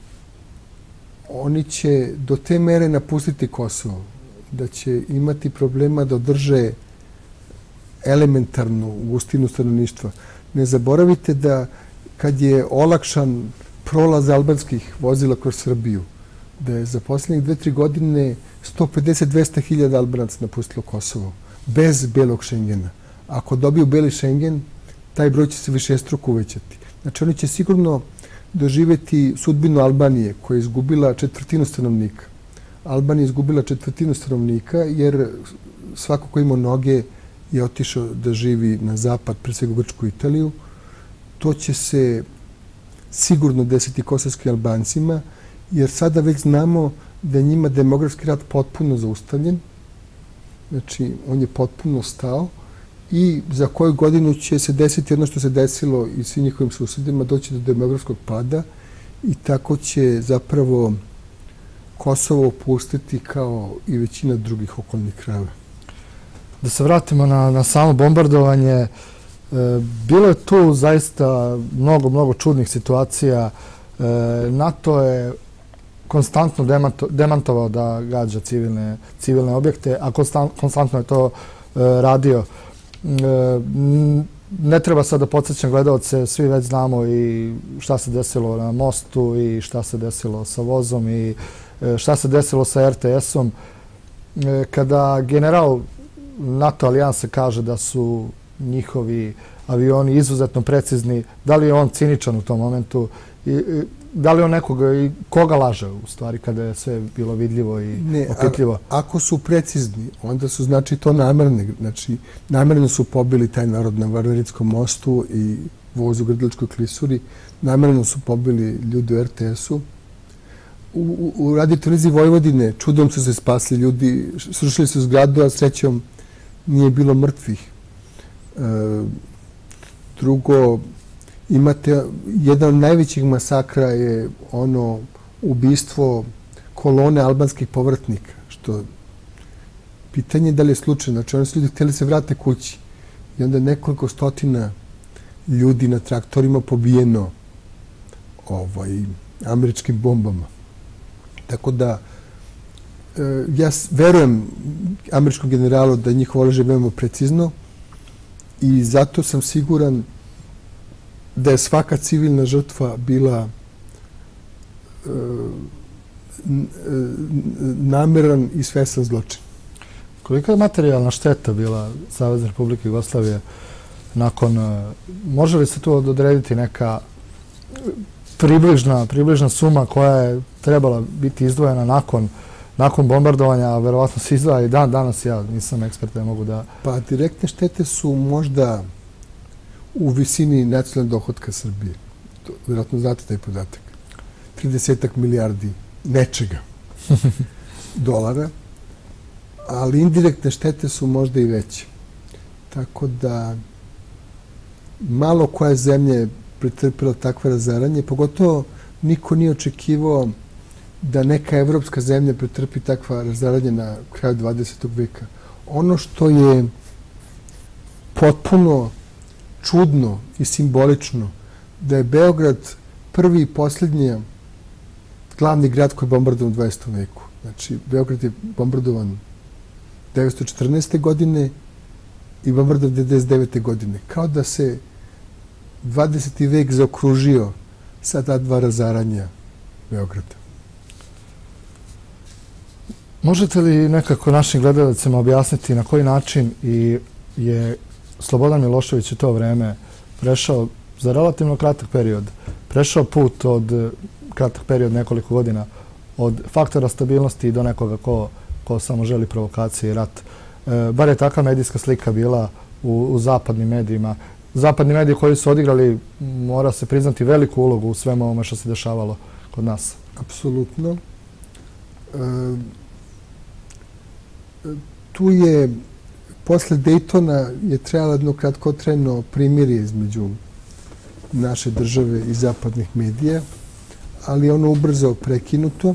oni će do te mere napustiti Kosovo, da će imati problema da održe elementarnu gustinu stanovništva. Ne zaboravite da kad je olakšan prolaz albanskih vozila kroz Srbiju, da je za posljednjih 2-3 godine 150-200 hiljada Albanaca napustilo Kosovo, bez belog Schengena. Ako dobiju beli Schengen, taj broj će se višestruko uvećati. Znači, oni će sigurno doživjeti sudbinu Albanije, koja je izgubila 1/4 stanovnika. Albanija je izgubila 1/4 stanovnika, jer svako ko ima noge je otišao da živi na zapad, pre svega u Grčku i Italiju. To će se sigurno desiti kosovskim Albancima, jer sada već znamo da je njima demografski rat potpuno zaustavljen. Znači, on je potpuno stao i za koju godinu će se desiti ono što se desilo i svim njihovim susedima, doći do demografskog pada i tako će zapravo Kosovo opustiti kao i većina drugih okolnih krajeva. Da se vratimo na samo bombardovanje, bilo je tu zaista mnogo čudnih situacija. NATO je konstantno demantovao da gađa civilne objekte, a konstantno je to radio. Ne treba sad da podsjećam gledalce, svi već znamo i šta se desilo na mostu i šta se desilo sa vozom i šta se desilo sa RTS-om. Kada general NATO alijanse kaže da su njihovi avioni izuzetno precizni, da li je on ciničan u tom momentu? Da li on nekoga i koga laže u stvari kada je sve bilo vidljivo i opitljivo? Ako su precizni, onda su znači to namerni. Znači, namerno su pobili taj narod na Varvarinskom mostu i voz u Grdeličkoj klisuri. Namerno su pobili ljudi u RTS-u. U Radio-televiziji Vojvodine čudom su se spasli ljudi, srušili su zgradu, a srećom nije bilo mrtvih. Drugo, imate jedan od najvećih masakra je ono ubistvo kolone albanskih povratnika, što pitanje je da li je slučajno. Znači, oni su ljudi htjeli se vrate kući i onda nekoliko stotina ljudi na traktorima pobijeno američkim bombama. Tako da, ja verujem američkom generalu da njihovo oružje veoma precizno i zato sam siguran da je svaka civilna žrtva bila nameran i svestan zločin. Kolika je materijalna šteta bila Savezne Republike Jugoslavije nakon... Može li se tu odrediti neka približna suma koja je trebala biti izdvojena nakon bombardovanja, a verovatno se izdvaja i danas, ja nisam ekspert, ne mogu da... Pa direktne štete su možda u visini nacionalnog dohotka Srbije. Vjerojatno znate taj podatak. 30 milijardi nečega dolara, ali indirektne štete su možda i veće. Tako da malo koja zemlja je pretrpila takve razaranje, pogotovo niko nije očekivao da neka evropska zemlja pretrpi takva razaranje na kraju 20. veka. Ono što je potpuno čudno i simbolično, da je Beograd prvi i posljednji glavni grad koji je bombardovan u 20. veku. Znači, Beograd je bombardovan 1914. godine i bombardovan 1999. godine. Kao da se 20. vek zaokružio sa ta dva razaranja Beograda. Možete li nekako našim gledalcima objasniti na koji način je Slobodan Milošević u to vreme prešao za relativno kratak period, prešao put od kratak period nekoliko godina od faktora stabilnosti do nekoga ko samo želi provokacije i rat. Bar je takva medijska slika bila u zapadnim medijima. Zapadni mediji koji su odigrali, mora se priznati, veliku ulogu u svemu ovome što se dešavalo kod nas. Apsolutno. Tu je, posle Dejtona je trebalo jedno kratkotrajno primirje između naše države i zapadnih medija, ali ono ubrzo prekinuto.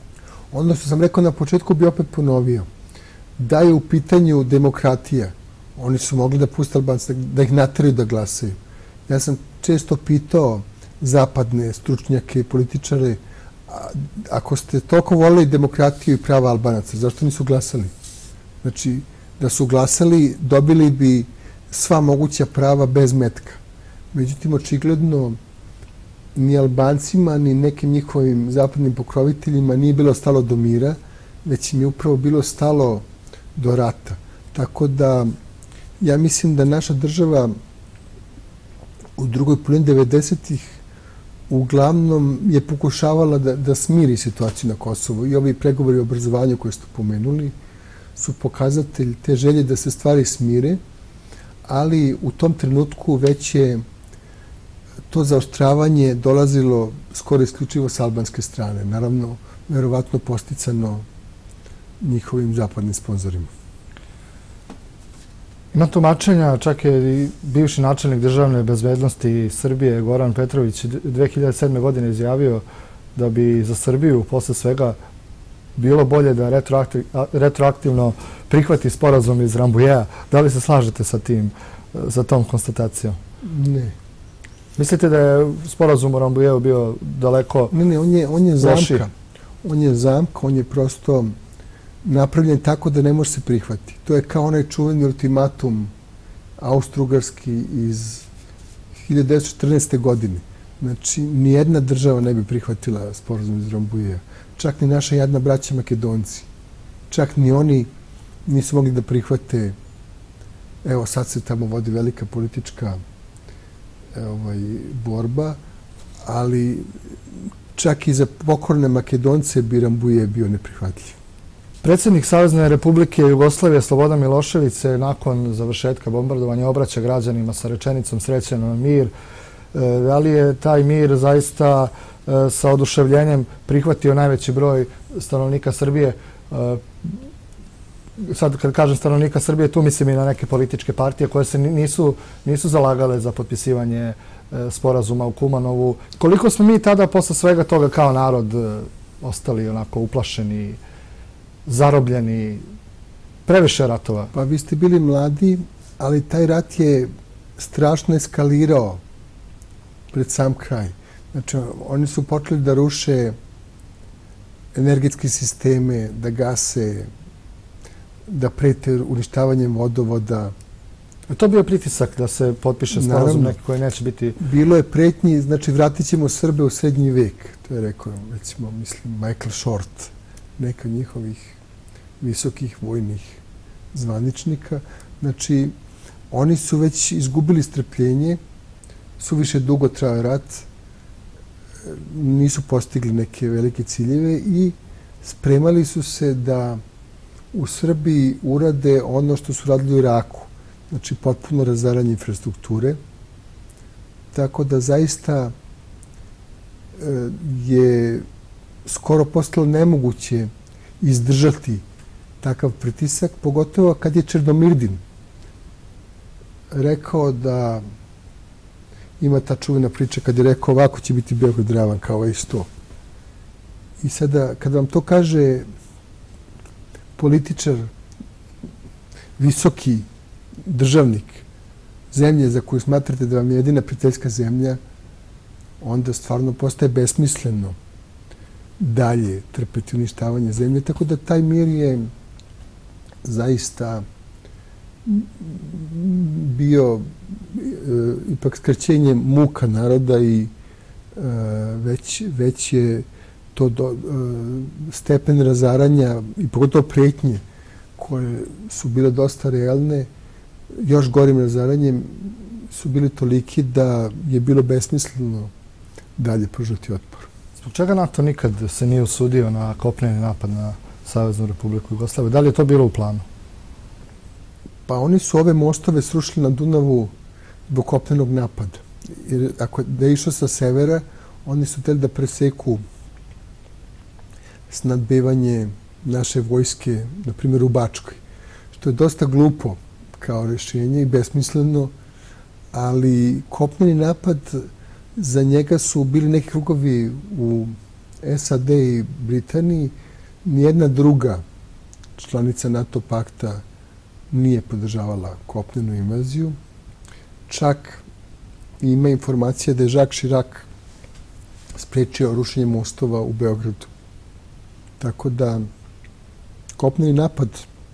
Ono što sam rekao na početku bi opet ponovio. Da je u pitanju demokratija, Oni su mogli da puste Albance, da ih nateraju da glasaju. Ja sam često pitao zapadne stručnjake i političare, ako ste toliko volili demokratiju i prava Albanaca, zašto nisu glasali? Znači, da su glasali, dobili bi sva moguća prava bez metka. Međutim, očigledno, ni Albancima, ni nekim njihovim zapadnim pokroviteljima nije bilo stalo do mira, već im je upravo bilo stalo do rata. Tako da, ja mislim da naša država u drugoj polovini 90-ih uglavnom je pokušavala da smiri situaciju na Kosovu. I ovi pregovori o obrazovanju koje ste pomenuli su pokazatelj te želje da se stvari smire, ali u tom trenutku već je to zaoštravanje dolazilo skoro isključivo s albanske strane. Naravno, verovatno posticano njihovim zapadnim sponzorima. Ima tumačenja, čak je i bivši načelnik državne bezbednosti Srbije, Goran Petrović, 2007. godine izjavio da bi za Srbiju posle svega bilo bolje da retroaktivno prihvati sporazum iz Rambouilleta. Da li se slažete sa tom konstatacijom? Ne. Mislite da je sporazum u Rambouilletu bio daleko lošiji? Ne, on je zamka. On je zamka, on je prosto napravljen tako da ne može se prihvati. To je kao onaj čuveni ultimatum austro-ugarski iz 1914. godine. Znači, nijedna država ne bi prihvatila sporazum iz Rambouilleta. Čak ni naša jadna braća Makedonci. Čak ni oni nisu mogli da prihvate. Evo, sad se tamo vodi velika politička borba, ali čak i za pokorne Makedonce bi Rambouillet bio neprihvatljiv. Predsjednik Savezne Republike Jugoslavije Slobodan Milošević se nakon završetka bombardovanja obraća građanima sa rečenicom "Srećan nam mir". Da li je taj mir zaista sa oduševljenjem prihvatio najveći broj stanovnika Srbije? Sad kad kažem stanovnika Srbije, tu mislim i na neke političke partije koje se nisu zalagale za potpisivanje sporazuma u Kumanovu. Koliko smo mi tada posle svega toga kao narod ostali onako uplašeni, zarobljeni, previše ratova? Pa vi ste bili mladi, ali taj rat je strašno eskalirao pred sam kraj. Znači, oni su počeli da ruše energetske sisteme, da gase, da prete uništavanjem vodovoda. Je to bio pritisak da se potpiše sporazum neki koji neće biti... Bilo je pretnji, znači vratit ćemo Srbe u srednji vek. To je rekao, recimo, mislim, Michael Short, neka od njihovih visokih vojnih zvaničnika. Znači, oni su već izgubili strpljenje, suviše dugo trajao rat, nisu postigli neke velike ciljeve i spremali su se da u Srbiji urade ono što su radili u Iraku. Znači, potpuno razaranje infrastrukture. Tako da zaista je skoro postalo nemoguće izdržati takav pritisak, pogotovo kad je Černomirdin rekao da ima ta čuvena priča kad je rekao ovako će biti Beograd ravan kao ovaj 100. I sada, kad vam to kaže političar, visoki državnik zemlje za koju smatrate da vam je jedina prijateljska zemlja, onda stvarno postaje besmisleno dalje trpeti uništavanje zemlje. Tako da taj mir je zaista bio ipak skraćenje muka naroda i već je to stepen razaranja i pogotovo pretnje koje su bile dosta realne, još gorim razaranjem su bili toliki da je bilo besmisleno dalje pružati otpor. Zbog čega NATO nikad se nije usudio na kopneni napad na Saveznu Republiku Jugoslaviju? Da li je to bilo u planu? Pa oni su ove mostove srušili na Dunavu zbog kopnenog napada. Jer ako je išlo sa severa, oni su hteli da preseku snadbevanje naše vojske, na primjer u Bačkoj, što je dosta glupo kao rešenje i besmisleno, ali kopneni napad, za njega su bili neki krugovi u SAD i Britaniji. Nijedna druga članica NATO pakta nije podržavala kopnenu invaziju. Čak ima informacija da je Jacques Chirac sprečio rušenje mostova u Beogradu. Tako da kopneni napad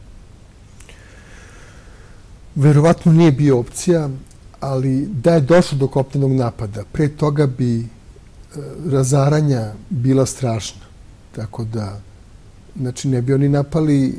verovatno nije bio opcija, ali da je došlo do kopnenog napada, pre toga bi razaranja bila strašna. Tako da, znači, ne bi oni napali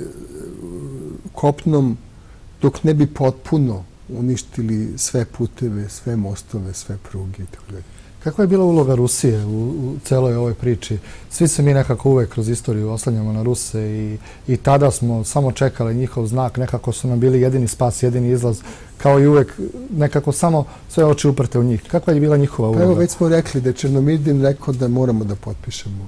kopnom dok ne bi potpuno uništili sve puteve, sve mostove, sve pruge itd. Kakva je bila uloga Rusije u celoj ovoj priči? Svi se mi nekako uvek kroz istoriju oslanjamo na Ruse i tada smo samo čekali njihov znak. Nekako su nam bili jedini spas, jedini izlaz. Kao i uvek, nekako samo sve oči uprte u njih. Kakva je bila njihova uloga? Pa evo, već smo rekli da je Černomirdin rekao da moramo da potpišemo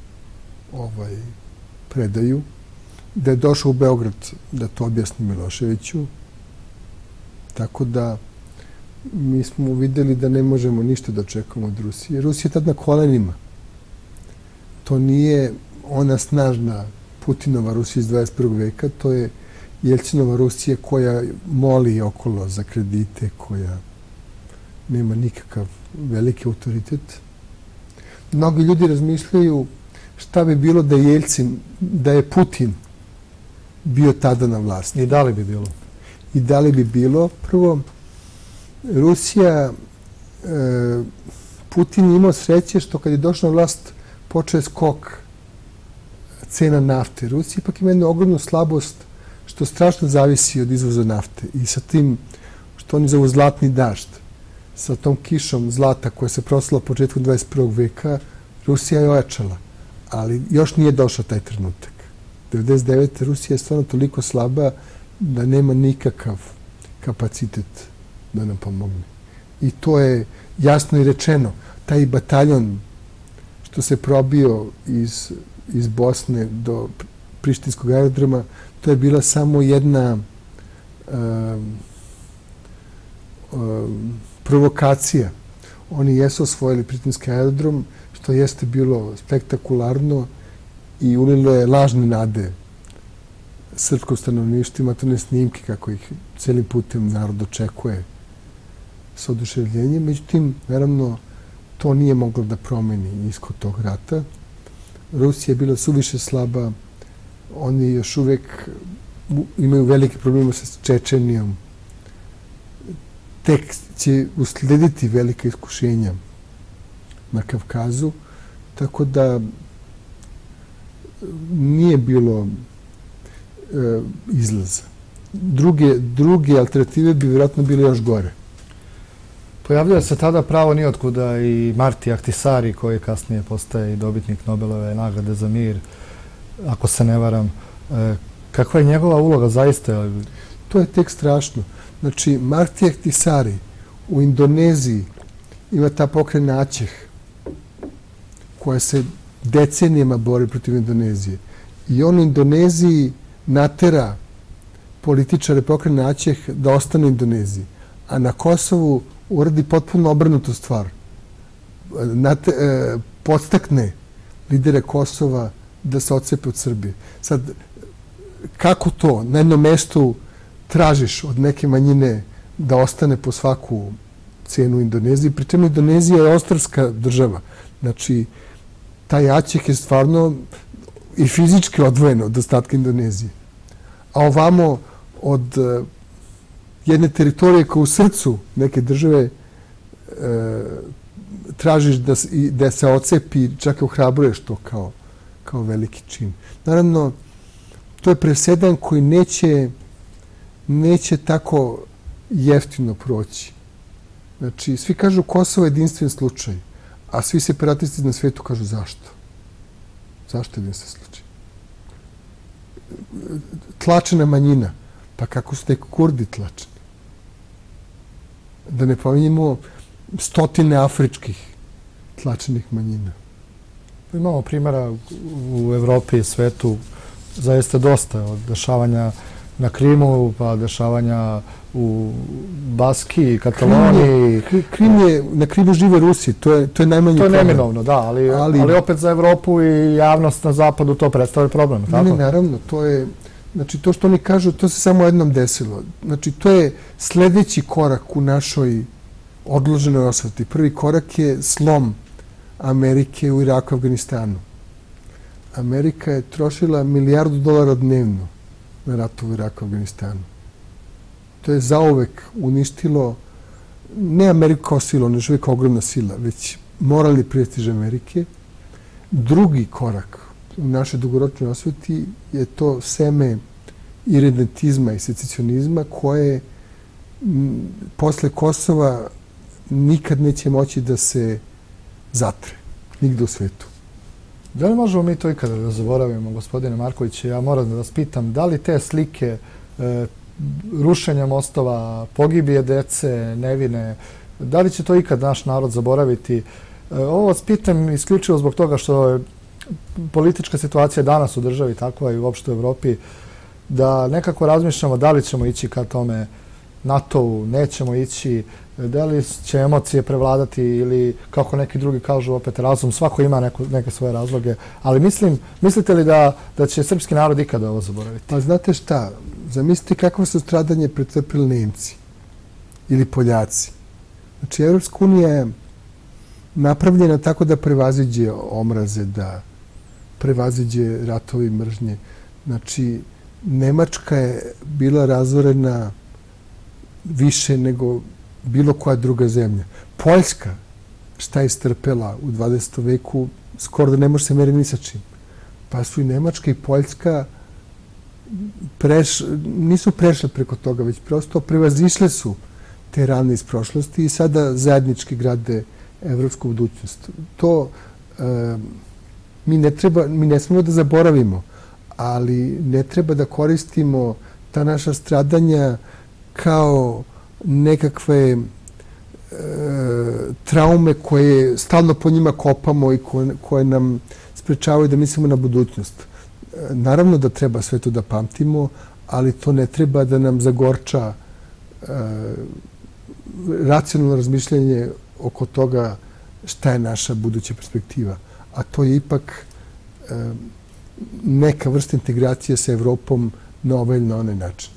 predaju. Da je došao u Beograd da to objasni Miloševiću. Tako da mi smo videli da ne možemo ništa da očekujemo od Rusije. Rusija je tad na kolenima. To nije ona snažna Putinova Rusija iz 21. veka, to je Jelcinova Rusija koja moli okolo za kredite, koja nema nikakav veliki autoritet. Mnogi ljudi razmišljaju šta bi bilo da je Jelcin, da je Putin bio tada na vlasti. I da li bi bilo? I da li bi bilo? Prvo, Rusija, Putin je imao sreće što kad je došao na vlast počeo je skok cena nafte. Rusija ipak ima jednu ogromnu slabost što strašno zavisi od izvoza nafte. I sa tim što oni zovu zlatni dažd, sa tom kišom zlata koja se prosila početkom 21. veka, Rusija je ojačala. Ali još nije došao taj trenutak. 1999. Rusija je stvarno toliko slaba da nema nikakav kapacitet da nam pomogne. I to je jasno i rečeno. Taj bataljon što se probio iz Bosne do Prištinskog aerodroma, to je bila samo jedna provokacija. Oni jesu osvojili Prištinski aerodrom, što jeste bilo spektakularno i ulilo je lažne nade srpskog stanovništva. Ima to ne snimke kako ih celim putem narod očekuje s oduševljenjem. Međutim, naravno, to nije moglo da promeni ishod tog rata. Rusija je bila suviše slaba. Oni još uvek imaju velike probleme sa Čečenijom. Tek će uslediti velika iskušenja na Kavkazu. Tako da nije bilo izlaza. Druge alternative bi vjerojatno bile još gore. Pojavljuje se tada pravo nijotkuda i Marti Ahtisari, koji kasnije postaje i dobitnik Nobelove nagrade za mir, ako se ne varam. Kakva je njegova uloga zaista? To je tek strašno. Znači, Marti Ahtisari u Indoneziji ima ta pokrena Aceh, koja se decenijama bori protiv Indonezije. I on u Indoneziji natera političare pokrena Aceh da ostane u Indoneziji. A na Kosovu uradi potpuno obrnutu stvar. Podstakne lidere Kosova da se odcepe od Srbije. Sad, kako to na jednom mestu tražiš od neke manjine da ostane po svaku cenu u Indoneziji? Pri čemu Indonezija je ostrvska država. Znači, taj Aceh je stvarno i fizički odvojen od ostatka Indonezije. A ovamo od jedne teritorije koja u srcu neke države tražiš da se odcepi, čak i ohrabruješ to kao veliki čin. Naravno, to je presedan koji neće tako jeftino proći. Znači, svi kažu Kosovo je jedinstven slučaj, a svi separatisti na svijetu kažu zašto? Zašto je jedinstven slučaj? Tlačena manjina. Pa kako su neki Kurdi tlačeni? Da ne pominjemo stotine afričkih tlačenih manjina. Imamo primjera u Evropi i svetu zaista dosta, od dešavanja na Krimu, pa dešavanja u Baskiji, Kataloniji. Na Krimu žive Rusi, to je najmanji problem. To je neminovno, da, ali opet za Evropu i javnost na zapadu to predstavlja problem. Ne, naravno, Znači, to što oni kažu, to se samo jednom desilo. Znači, to je sljedeći korak u našoj odloženoj osveti. Prvi korak je slom Amerike u Iraku i Afganistanu. Amerika je trošila $1 milijardu dnevno na ratu u Iraku i Afganistanu. To je zauvek uništilo ne Ameriku kao silo, ona je uvijek ogromna sila, već moralni prestiž Amerike. Drugi korak u našoj dugoročnoj osveti je to seme iredentizma i secesionizma koje posle Kosova nikad neće moći da se zatre. Nigde u svetu. Da li možemo mi to ikada da zaboravimo, gospodine Marković? Ja moram da vas pitam, da li te slike rušenja mostova, pogibije dece, nevine, da li će to ikad naš narod zaboraviti? Ovo vas pitam isključivo zbog toga što je politička situacija danas u državi takva i uopšte u Evropi, da nekako razmišljamo da li ćemo ići ka tome NATO-u, nećemo ići, da li će emocije prevladati ili, kako neki drugi kažu, opet razum. Svako ima neke svoje razloge. Ali mislite li da će srpski narod ikada ovo zaboraviti? Pa znate šta? Zamislite kakvo su stradanje pretrpili Nemci ili Poljaci. Znači, Evropska unija je napravljena tako da prevaziđe omraze, da prevaziđe ratovi mržnje. Znači, Nemačka je bila razorena više nego bilo koja druga zemlja. Poljska, šta je istrpela u 20. veku, skoro da ne može se meriti ni sa čim. Pa su i Nemačka i Poljska nisu prešle preko toga, već prosto prevazišle su te rane iz prošlosti i sada zajednički grade evropsku budućnost. To mi ne smemo da zaboravimo, ali ne treba da koristimo ta naša stradanja kao nekakve traume koje stalno po njima kopamo i koje nam sprečavaju da mislimo na budućnost. Naravno da treba sve to da pamtimo, ali to ne treba da nam zagorča racionalno razmišljanje oko toga šta je naša buduća perspektiva. A to je ipak neka vrsta integracije sa Evropom na ovaj ili na onaj način.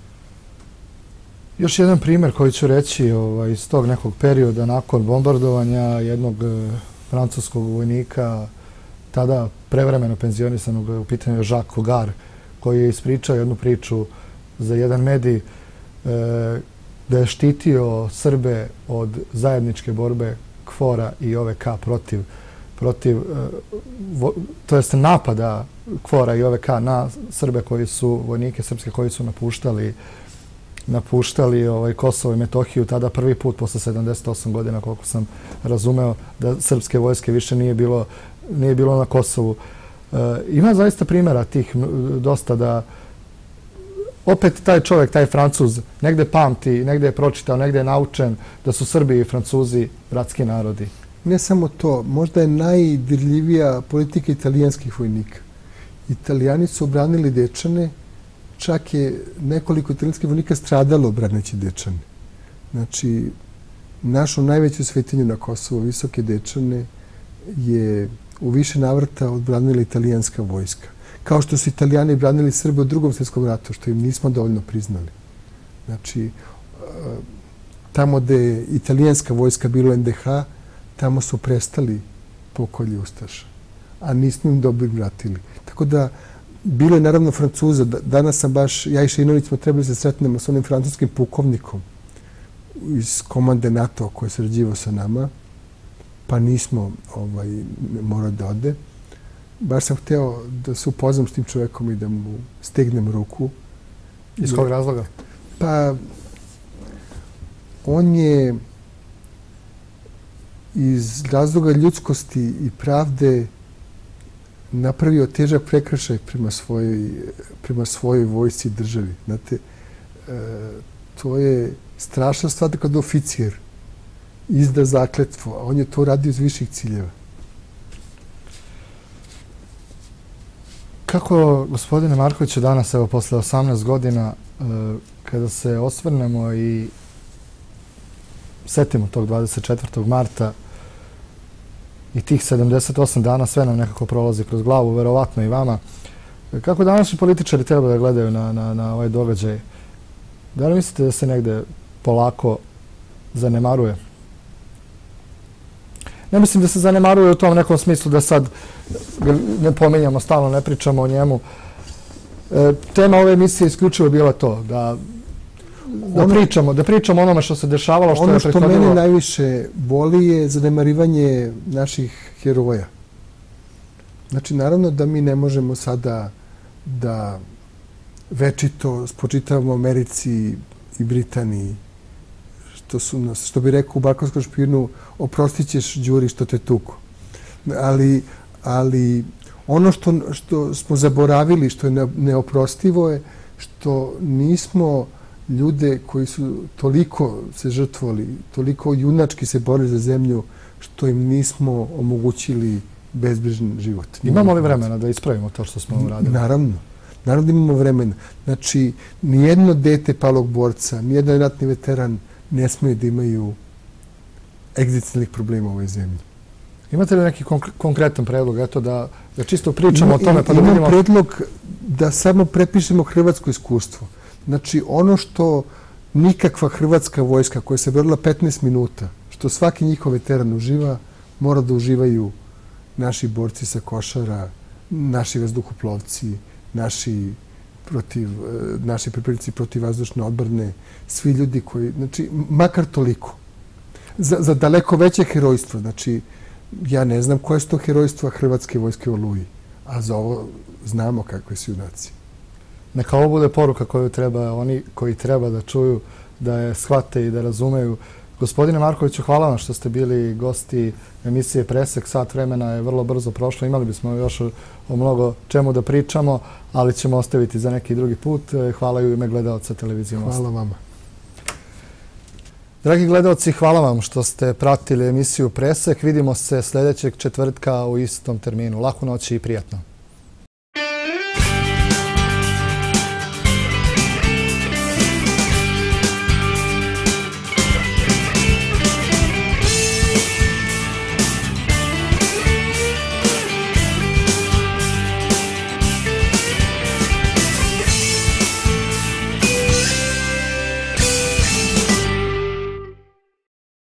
Još jedan primjer koji ću reći iz tog nekog perioda nakon bombardovanja jednog francuskog vojnika, tada prevremeno penzionisanog, u pitanju je Jacques Cogar, koji je ispričao jednu priču za jedan medij da je štitio Srbe od zajedničke borbe KFOR-a i OVK protiv to jest napada KFOR-a i OVK na Srbe koji su, vojnike srpske koji su napuštali Kosovo i Metohiju, tada prvi put posle 78 godina, koliko sam razumeo, da srpske vojske više nije bilo na Kosovu. Ima zaista primjera tih dosta da opet taj čovjek, taj Francuz, negde pamti, negde je pročitao, negde je naučen da su Srbi i Francuzi bratski narodi. Ne samo to, možda je najdirljivija politika italijanskih vojnika. Italijani su obranili Dečane, čak je nekoliko italijanskih vojnika stradalo braneći Dečane. Znači, našu najveću svetinju na Kosovu, Visoke Dečane, je u više navrata odbranila italijanska vojska. Kao što su Italijani branili Srbe u Drugom svjetskom ratu, što im nismo dovoljno priznali. Znači, tamo gde je italijanska vojska bilo NDH, tamo su prestali pokolje Ustaša, a nismo im dobro vratili. Tako da, bilo je naravno Francuza. Danas sam baš, ja i Šeinović smo trebali se sretnemo s onim francuskim pukovnikom iz komande NATO koji je sarađivao sa nama, pa nismo morali da ode. Baš sam hteo da se upoznam s tim čovekom i da mu stegnem ruku. Iz kog razloga? Pa, on je iz razloga ljudskosti i pravde napravio težak prekršaj prema svojoj vojsci i državi. Znate, to je strašna stvar kada oficir izda zakletstvo, a on je to radio iz viših ciljeva. Kako, gospodine Markoviću, danas, evo, posle 18 godina, kada se osvrnemo i setimo tog 24. marta i tih 78 dana, sve nam nekako prolazi kroz glavu, verovatno i vama, Kako današnji političari treba da gledaju na ovaj događaj? Da li mislite da se negde polako zanemaruje? Ne mislim da se zanemaruje u tom nekom smislu da sad ne pominjamo, stalno ne pričamo o njemu. Tema ove emisije isključivo bila to, da pričamo o onome što se dešavalo, što je prethodilo. Ono što mene najviše boli je zanemarivanje naših heroja. Znači, naravno da mi ne možemo sada da večito spočitavamo Americi i Britaniji, što bi rekao u Bakovskom špijunu, oprostit ćeš Đuri što te tuku. Ali ono što smo zaboravili, što je neoprostivo je što nismo ljude koji su toliko se žrtvovali, toliko junački se borili za zemlju, što im nismo omogućili bezbrižan život. Imamo li vremena da ispravimo to što smo uradili? Naravno. Naravno da imamo vremena. Znači, nijedno dete palog borca, nijedan ratni veteran ne smije da imaju egzistencijalnih problema u ovoj zemlji. Imate li neki konkretan predlog? Eto da čisto pričamo o tome pa da vidimo... Imam predlog da samo prepišemo hrvatsko iskustvo. Znači, ono što nikakva hrvatska vojska koja se borila 15 minuta, što svaki njihov veteran uživa, mora da uživaju naši borci sa Košara, naši vazduhoplovci, naši pripadnici protivvazdušne odbrane, svi ljudi koji, znači, makar toliko. Za daleko veće herojstvo, znači, ja ne znam koje su to herojstva Hrvatske vojske u Oluji, a za ovo znamo kakve su junaci. Neka ovo bude poruka koju treba oni koji treba da čuju, da je shvate i da razumeju. Gospodine Markoviću, hvala vam što ste bili gosti emisije Presek. Sat vremena je vrlo brzo prošlo. Imali bismo još o mnogo čemu da pričamo, ali ćemo ostaviti za neki drugi put. Hvala i u ime gledalca televizije Most. Hvala vama. Dragi gledalci, hvala vam što ste pratili emisiju Presek. Vidimo se sljedećeg četvrtka u istom terminu. Laku noć i prijatno.